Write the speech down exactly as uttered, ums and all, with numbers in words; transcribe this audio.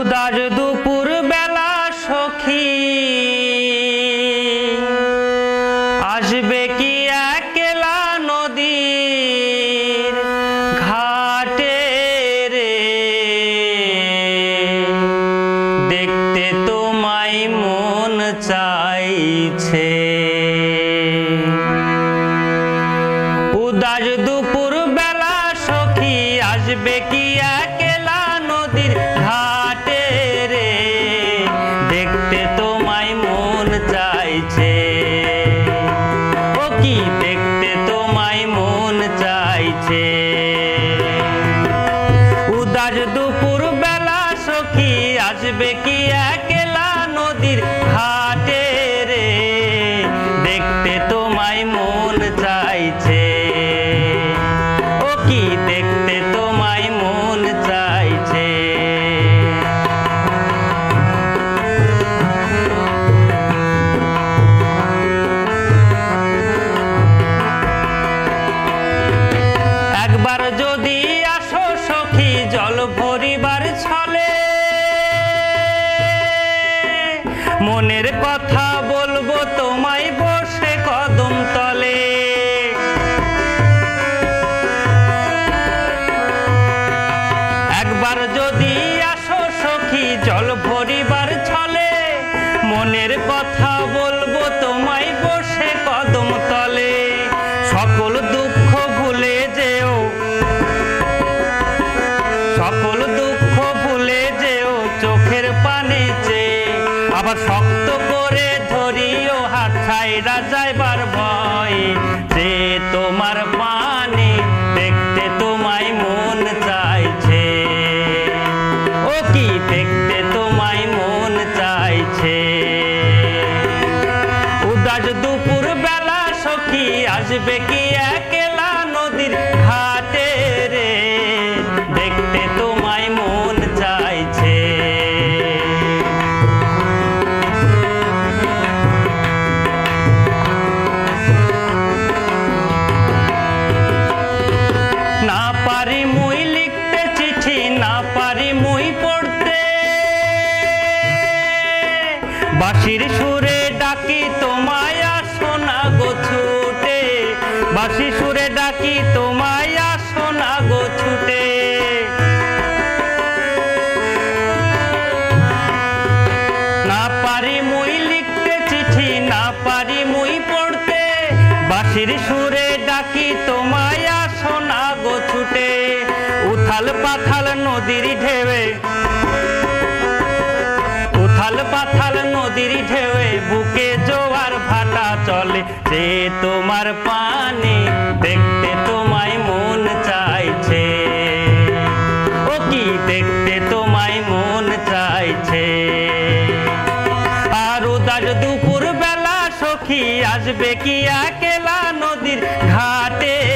উদাস দুপুর বেলা সখী আসবে কি একলা নদীর ঘাটে রে, দেখতে তোমায় মন চাইছে। উদাস দুপুর বেলা সখী আসবে কি একলা নদীর ঘাটে রে, দেখতে তোমায় মন চাইছে। ও কি দেখতে তোমায় মন চাইছে। উদাস দুপুর বেলা সখী আসবে কি একলা নদীর ঘাটে রে, দেখতে তোমায় মন চাইছে। ও কি দেখতে তোমায় মন চাইছে। একবার যদি আসো সখী জল ভরিবার ছলে, মনের কথা বলবো তোমায় বসে কদম তলে। একবার যদি আসো সখী জল ভরিবার ছলে, মনের কথা বলবো তোমায় বসে কদম তলে। সকল দুঃখ ভুলে যেও, সকল দুঃখ ভুলে যেও চোখের পানে চেয়ে। আবার শক্ত করে ধরিও হাত ছাইরা যাইবার ভয়, যে তোমার পানে দেখতে তোমায় মন চাইছে। ও কি দেখতে তোমায় মন চাইছে। উদাস দুপুর বেলা সখী আসবে কি একলা নদীর ঘাটে রে, দেখতে তোমায় মন চাইছে। না পারি মুই লিখতে চিঠি, না পারি মুই পড়তে, বাঁশির সুরে ডাকি তোমায় আসো না গো ছুটে। বাঁশি সুরে ডাকি তোমায় আসো না গো ছুটে। না পারি মুই লিখতে চিঠি, না পারি মুই পড়তে, বাঁশির সুরে ডাকি তোমায় আসো না গো ছুটে। উথাল পাথাল নদীর ঢেউয়ে, উথাল পাথাল নদীর ঢেউয়ে বুকে জোয়ার ভাটা চলে, যে তোমার পানে দেখতে তোমায় মন চাইছে। ও কি দেখতে তোমায় মন চাইছে। আর উদাস দুপুর বেলা সখী আসবে কি একলা নদীর ঘাটে